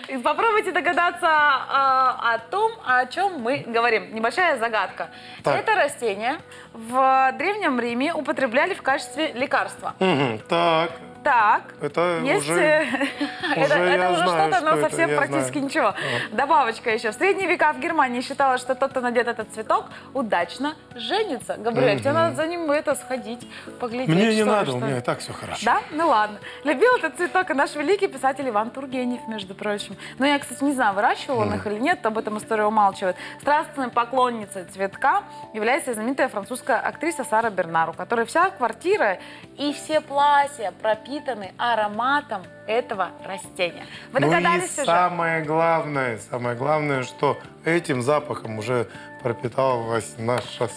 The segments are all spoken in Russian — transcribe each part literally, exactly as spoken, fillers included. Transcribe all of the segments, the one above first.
И попробуйте догадаться э, о том, о чем мы говорим. Небольшая загадка. Так. Это растение в Древнем Риме употребляли в качестве лекарства. Угу, так. Так, Это есть, уже, это, уже это я уже знаю, что-то, но что совсем это, я практически знаю. ничего. Вот. Добавочка еще. В средние века в Германии считалось, что тот, кто надет этот цветок, удачно женится. Габриэль, тебе надо за ним это сходить, поглядеть. Мне не что надо, что. у меня и так все хорошо. Да? Ну ладно. Любил этот цветок и наш великий писатель Иван Тургенев, между прочим. Но я, кстати, не знаю, выращивал он их или нет, об этом история умалчивает. Страстной поклонницей цветка является знаменитая французская актриса Сара Бернар, у которой вся квартира и все платья пропитаны ароматом этого растения. Вы Ну и догадались уже? самое главное, самое главное, что этим запахом уже пропиталась наша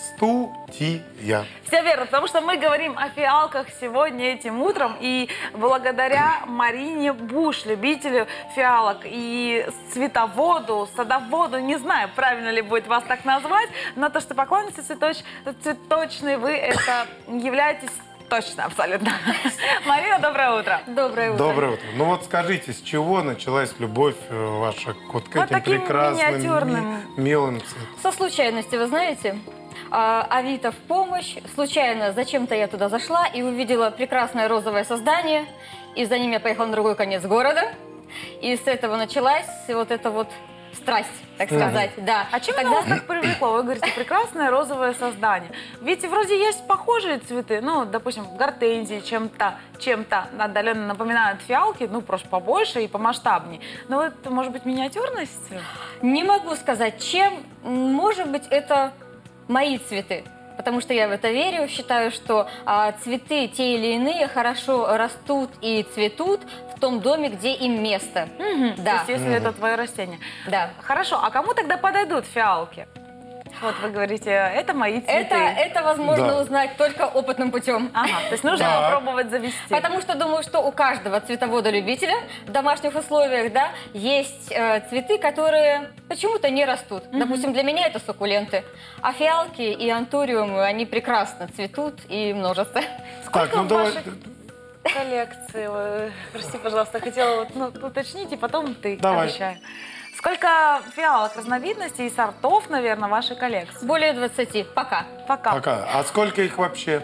студия. Все верно, потому что мы говорим о фиалках сегодня этим утром, и благодаря Марине Буш, любителю фиалок и цветоводу, садоводу, не знаю, правильно ли будет вас так назвать, но то, что поклонница цветоч... цветочной, вы это являетесь точно, абсолютно. Марина, доброе утро. Доброе утро. Доброе утро. Ну вот скажите, с чего началась любовь ваша вот к Вот этим таким прекрасным, миниатюрным. ми- милым цветам? Со случайности, вы знаете, а, Авито в помощь. Случайно зачем-то я туда зашла и увидела прекрасное розовое создание. И за ним я поехала на другой конец города. И с этого началась вот эта вот страсть, так сказать. Да. А чем Тогда... оно вас так привлекло? Вы говорите, прекрасное розовое создание. Ведь вроде есть похожие цветы, ну, допустим, гортензии чем-то чем-то отдаленно напоминают фиалки, ну, просто побольше и помасштабнее. Но вот, может быть, миниатюрность? Не могу сказать, чем. Может быть, это мои цветы. Потому что я в это верю, считаю, что а, цветы те или иные хорошо растут и цветут в том доме, где им место. Мгм. То Да. есть, если это твое растение. Да. Хорошо, а кому тогда подойдут фиалки? Вот вы говорите, это мои цветы. Это, это возможно Да. узнать только опытным путем. Ага, то есть нужно Так. попробовать завести. Потому что думаю, что у каждого цветовода-любителя в домашних условиях, да, есть э, цветы, которые почему-то не растут. Допустим, для меня это суккуленты. А фиалки и антуриумы, они прекрасно цветут и множатся. Сколько Так, ну в давай. вашей коллекции? Вы, прости, пожалуйста, хотела вот, ну, уточнить, и потом ты, Давай. обещаю. Сколько фиалок, разновидностей и сортов, наверное, в вашей коллекции? Более двадцати. Пока. Пока. Пока. А сколько их вообще?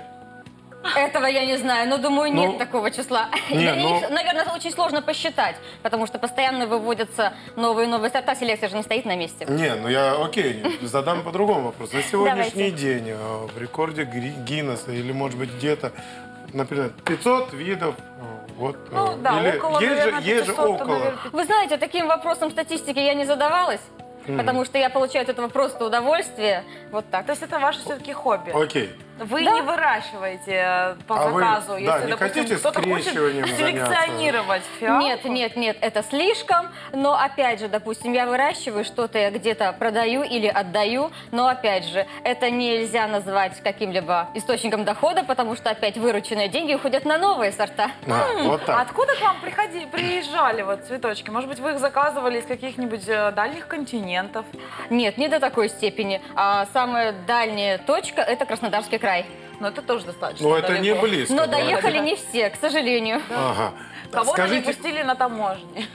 Этого я не знаю, но думаю, Ну, нет такого числа. не, Вернее, ну- их, наверное, очень сложно посчитать, потому что постоянно выводятся новые и новые сорта, селекция же не стоит на месте. Не, ну я, окей, задам по другому вопросу. На сегодняшний Давайте. день э, в рекорде Гри- Гиннесса или, может быть, где-то, например, пятьсот видов, э, вот, э, Ну да, или около, есть же, наверное, есть же пятисот, около. наверное, Вы знаете, таким вопросом статистики я не задавалась, потому что я получаю от этого просто удовольствие. Вот так. То есть это ваше все-таки хобби? Окей. Вы Да. не выращиваете э, по А вы, заказу, да, если, не допустим, хотите кто-то хочет скрещиванием селекционировать фиалку? Нет, нет, нет, это слишком. Но опять же, допустим, я выращиваю что-то, я где-то продаю или отдаю. Но опять же, это нельзя назвать каким-либо источником дохода, потому что опять вырученные деньги уходят на новые сорта. А, вот А так. откуда к вам приходи, приезжали вот цветочки? Может быть, вы их заказывали из каких-нибудь э, дальних континентов? Нет, не до такой степени. А самая дальняя точка – это Краснодарский край. Но это тоже достаточно Ну, это не далеко. близко. Но давайте. доехали не все, к сожалению. Ага. Кого-то не Скажите, пустили на таможне.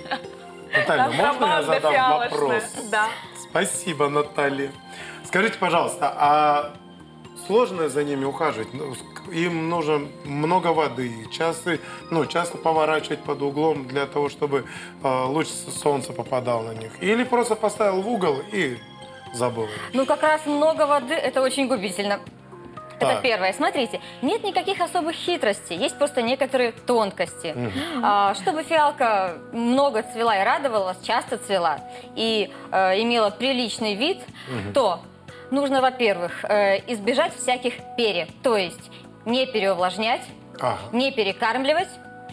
Наталья, можно я Контрабанда задам фиалочная. вопрос? Да. Спасибо, Наталья. Скажите, пожалуйста, а сложно за ними ухаживать? Ну, им нужно много воды, часто, ну, часто поворачивать под углом для того, чтобы э, луч солнца попадал на них? Или просто поставил в угол и забыл? Ну, как раз много воды – это очень губительно. Это Так. первое. Смотрите, нет никаких особых хитростей, есть просто некоторые тонкости. А, чтобы фиалка много цвела и радовала вас, часто цвела, и э, имела приличный вид, то нужно, во-первых, э, избежать всяких перьев, то есть не переувлажнять, Ага. не перекармливать,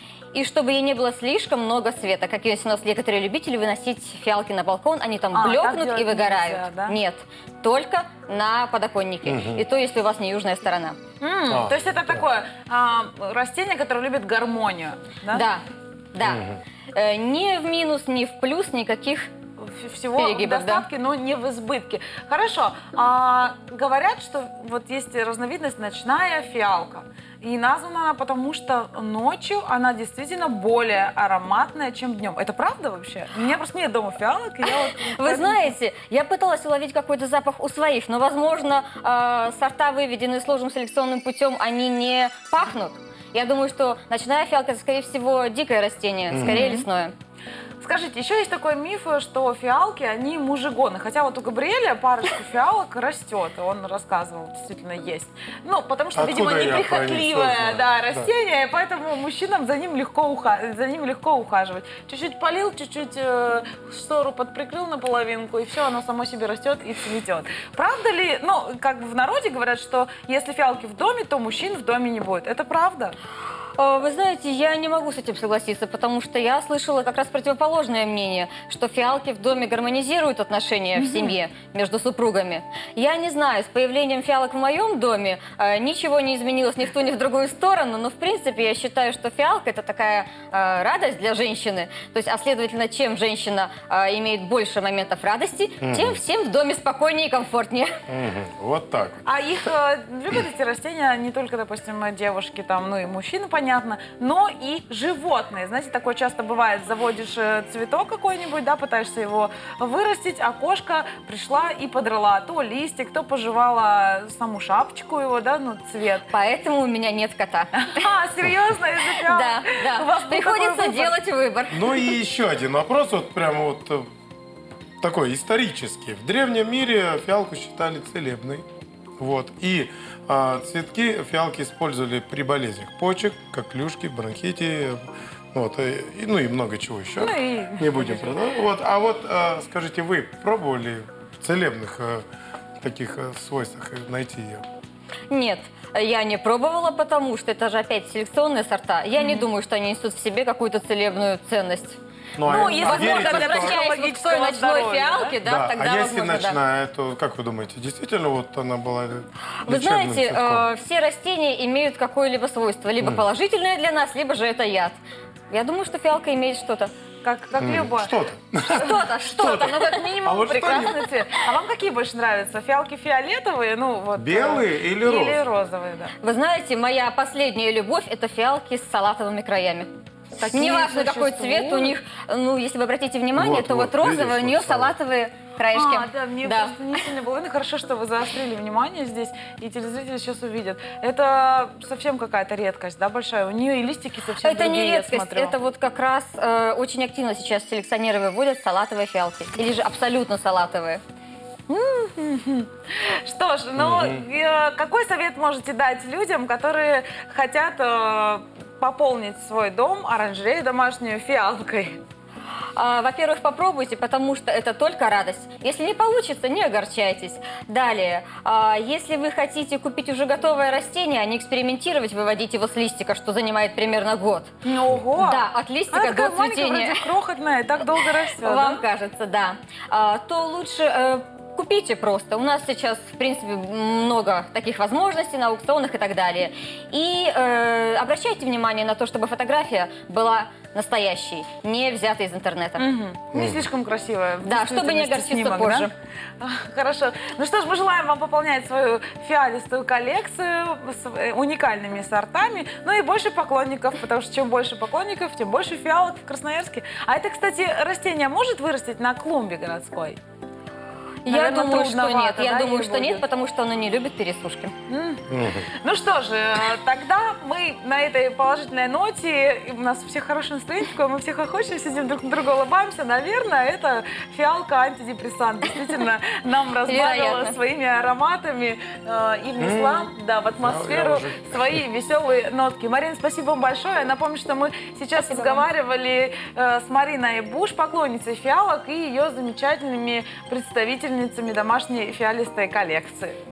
и чтобы ей не было слишком много света. Как есть у нас некоторые любители выносить фиалки на балкон, они там А, так блекнут делать и выгорают. нельзя, да? Нет, только на подоконнике. И то, если у вас не южная сторона. М, А, То есть это да. такое а, растение, которое любит гармонию, да? Да, да. Э, ни в минус, ни в плюс никаких. Ф- Всего Перегибов, в достатке, но не в избытке. Хорошо. А, говорят, что вот есть разновидность ночная фиалка. И названа она потому, что ночью она действительно более ароматная, чем днем. Это правда вообще? У меня просто нет дома фиалок, и я вот... Вы знаете, я пыталась уловить какой-то запах у своих, но, возможно, э, сорта, выведенные сложным селекционным путем, они не пахнут. Я думаю, что ночная фиалка – это, скорее всего, дикое растение, скорее лесное. Скажите, еще есть такой миф, что фиалки, они мужегоны. Хотя вот у Габриэля парочку фиалок растет, и он рассказывал, действительно есть. Ну, потому что, Откуда видимо, я неприхотливое про них да, знаю? растение, и поэтому мужчинам за ним легко, уха... за ним легко ухаживать. Чуть-чуть полил, чуть-чуть э, штору подприкрыл наполовинку, и все, оно само себе растет и цветет. Правда ли, ну, как бы в народе говорят, что если фиалки в доме, то мужчин в доме не будет. Это правда? Вы знаете, я не могу с этим согласиться, потому что я слышала как раз противоположное мнение, что фиалки в доме гармонизируют отношения в семье между супругами. Я не знаю, с появлением фиалок в моем доме э, ничего не изменилось ни в ту, ни в другую сторону, но в принципе я считаю, что фиалка – это такая э, радость для женщины. То есть, а следовательно, чем женщина э, имеет больше моментов радости, mm-hmm. тем всем в доме спокойнее и комфортнее. Mm-hmm. Вот так. А их э, любят эти растения не только, допустим, девушки, там, ну и мужчины, понятно, но и животные. Знаете, такое часто бывает, заводишь э, цветок какой-нибудь, да, пытаешься его вырастить, а кошка пришла и подрала то листик, то пожевала саму шапочку его, да, ну, цвет. Поэтому у меня нет кота. А, серьезно? Из-за фиалок? Да, да. У вас был такой Приходится выбор? делать выбор. Ну и еще один вопрос, вот прямо вот э, такой исторический. В древнем мире фиалку считали целебной. Вот. И а, цветки фиалки использовали при болезнях почек, как клюшки, бронхите, вот, и, и- ну и много чего еще. Ну и- Не будем продолжать. Вот. А вот а, скажите, вы пробовали в целебных а, таких а, свойствах найти ее? Нет, я не пробовала, потому что это же опять селекционные сорта. Я не думаю, что они несут в себе какую-то целебную ценность. Ну, Ну, а если верите, можно, что- для Возвращаясь вот к той психологического ночной здоровья, фиалке, да, Да, тогда а если возможно, да. ночная, то как вы думаете, действительно вот она была Вы лечебным знаете, цветком? э, все растения имеют какое-либо свойство, либо положительное для нас, либо же это яд. Я думаю, что фиалка имеет что-то. Как, как любое. Что-то. Что-то, что-то. Ну, как минимум, А вот что прекрасный цвет. А вам какие больше нравятся? Фиалки фиолетовые? Ну, вот, Белые э, или Или розовые? розовые, да. Вы знаете, моя последняя любовь – это фиалки с салатовыми краями. Такие Неважно, какой существуют? цвет у них, ну, если вы обратите внимание, Вот, то вот, вот розовые, видишь, у нее вот салат. салатовые краешки. А, да, мне Да. просто не сильно было видно. Хорошо, что вы заострили внимание здесь, и телезрители сейчас увидят. Это совсем какая-то редкость, да, большая? У нее и листики совсем Это не другие, я редкость, смотрю. это вот как раз э, очень активно сейчас селекционеры выводят салатовые фиалки. Или же абсолютно салатовые. Что ж, ну, э, какой совет можете дать людям, которые хотят э, пополнить свой дом, оранжерею домашнюю фиалкой? А, Во-первых, попробуйте, потому что это только радость. Если не получится, не огорчайтесь. Далее, а, если вы хотите купить уже готовое растение, а не экспериментировать, выводить его с листика, что занимает примерно год. Ого! Да, от листика Она такая до маленькая, цветения. вроде крохотная, и так долго растет. Вам да? кажется, да. А, то лучше э, купите просто. У нас сейчас, в принципе, много таких возможностей на аукционах и так далее. И э, обращайте внимание на то, чтобы фотография была настоящей, не взятой из интернета. Мгм. Не слишком красивая. в Да, чтобы не действительности огорчиться снимок, позже. да? А, Хорошо. Ну что ж, мы желаем вам пополнять свою фиалистую коллекцию с э, уникальными сортами, ну и больше поклонников, потому что чем больше поклонников, тем больше фиалок в Красноярске. А это, кстати, растение может вырастить на клумбе городской? Я Наверное, думаю, что трудновато, нет. Я да, думаю, ей что будет? нет, потому что оно не любит пересушки. Ну что же, э, тогда мы на этой положительной ноте, и у нас у всех хорошее настроение, такое, мы все хохочем, сидим друг на друга, улыбаемся. Наверное, это фиалка антидепрессант. Действительно, нам разбавила Вероятно. своими ароматами э, и внесла да, в атмосферу Я уже- свои веселые нотки. Марина, спасибо вам большое. Я напомню, что мы сейчас Спасибо разговаривали э, с Мариной Буш, поклонницей фиалок, и ее замечательными представительницами домашней фиалистой коллекции.